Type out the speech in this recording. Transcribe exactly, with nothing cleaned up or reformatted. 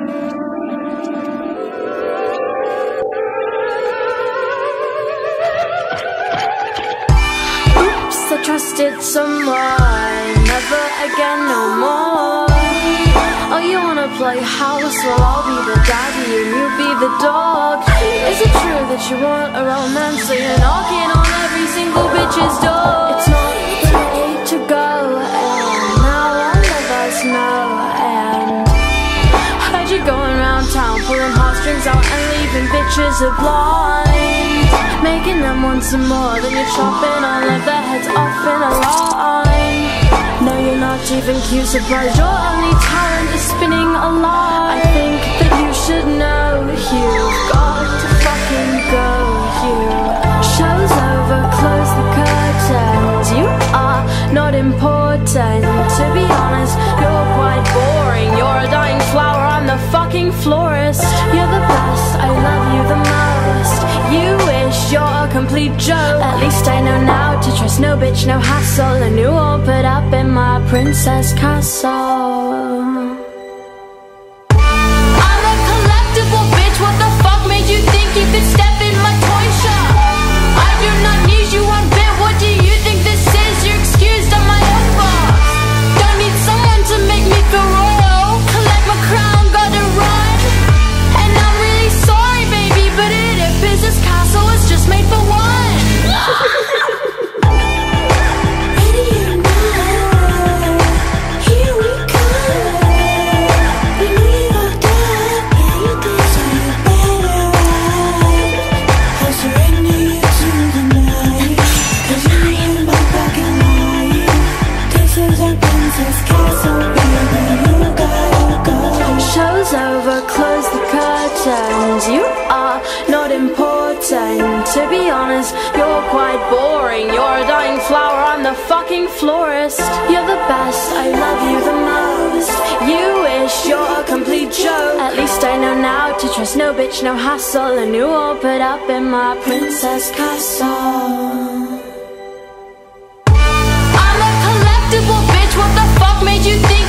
I trusted someone, never again, no more. Oh, you wanna play house? Well, I'll be the daddy and you be the dog. Is it true that you want a romance, so you're knocking on every single bitch's door? It's not too late to go, and now all of us know. And heard you going around town, pulling heartstrings out and leaving bitches blind, making them want some more, then you're chopping all of their heads off in a line. No, you're not even cute, surprised your only talent is spinning a lie. I think that you should know you've got to fucking go. You show's over, close the curtains. You are not important. To be honest, you're quite boring. You're a dying flower, I'm the fucking florist. You're the best, I love you the most. You wish you're a complete joke. At least I know now to trust no bitch, no hassle. And you all put up in my princess castle. I'm a collectible bitch, what the fuck made you think you could step in my toy shop? I do not need you one bit, what do you think this is? You're excused on my own box. Don't need someone to make me feel royal. Collect my crown, gotta run. And I'm really sorry baby, but it appears this castle was just made for one. You are not important. To be honest, you're quite boring. You're a dying flower, I'm the fucking florist. You're the best, I love you the most. You wish you're a complete joke. At least I know now to trust no bitch, no hassle. And you all put up in my princess castle. I'm a collectible bitch, what the fuck made you think